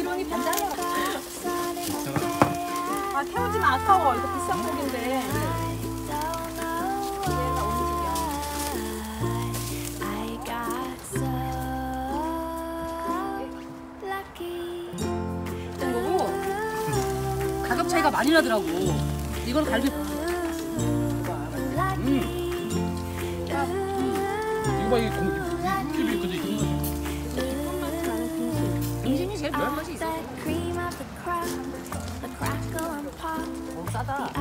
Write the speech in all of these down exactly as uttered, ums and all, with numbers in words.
엉망이 반장이야. 아 태우지면 아까워. 이거 비싼 곡인데. 가격 차이가 많이 나더라고. 이건 갈비. 음. 이거 봐, 이게 육즙이 그지? 등심이 제일 맛이 있어. 어, 싸다.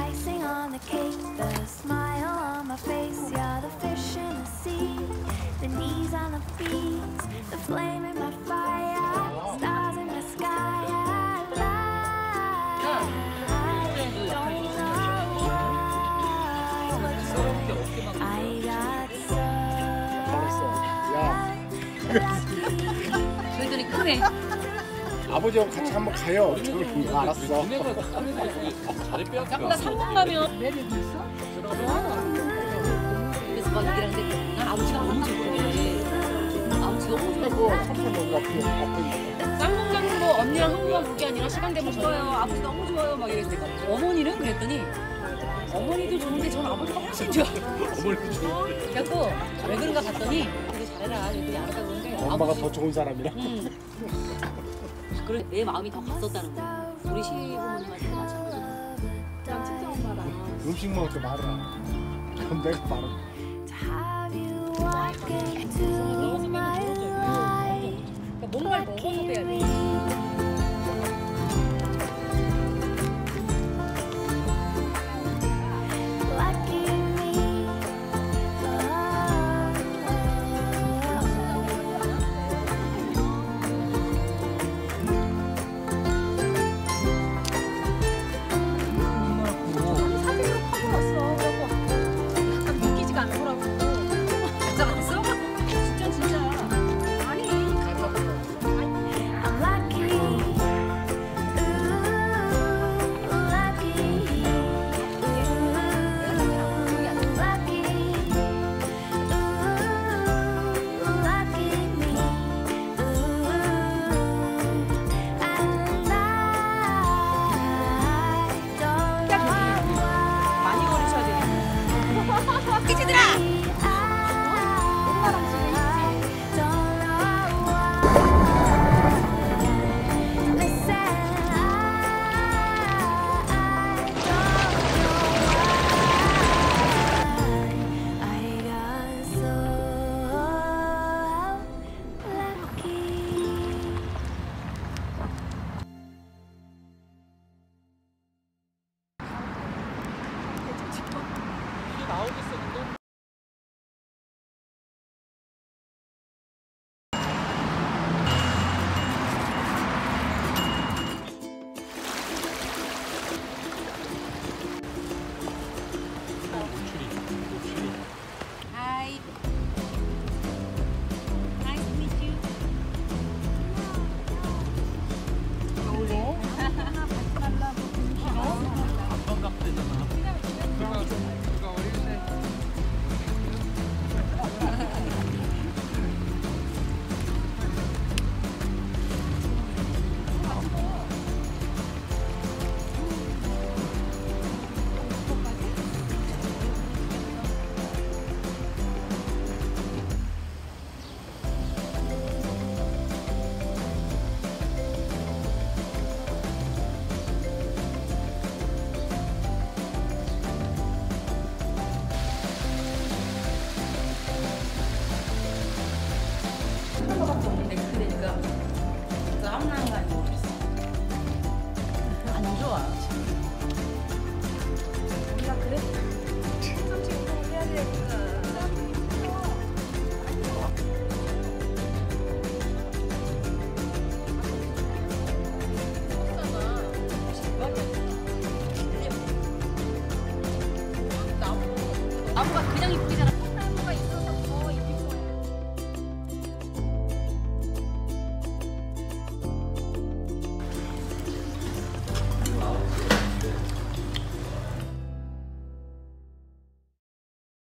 저희들이 크네. 아버지하고 같이 한번 가요. 저는 알았어. 자리 빼앗겨. 나 상봉 가면 매력이 있어? 그래서 막 얘기를 하는데 난 아버지가 너무 좋거든. 아버지 너무 좋고 쌍봉 가는 거 언니랑 한국만 볼 게 아니라 시간 되면 좋아요. 아버지 너무 좋아요. 막 이랬을 때 어머니는 그랬더니 어머니도 좋은데 전 아버지가 훨씬 좋아. 어머니도 좋아. 그래갖고 왜 그런가 봤더니 되게 잘해라. 그랬더니 알았다 그러는데 엄마가 아버지, 더 좋은 사람이라. 응. 그래 내 마음이 더 갔었다는 거야. 우리 시부모님한테 마찬가지로. 난 친정 엄마다. 음식 먹을 때 말을 안 해. 그럼 내가 말을 뭔가를 먹어서 빼야 돼. 나무가 그냥 이쁘잖아.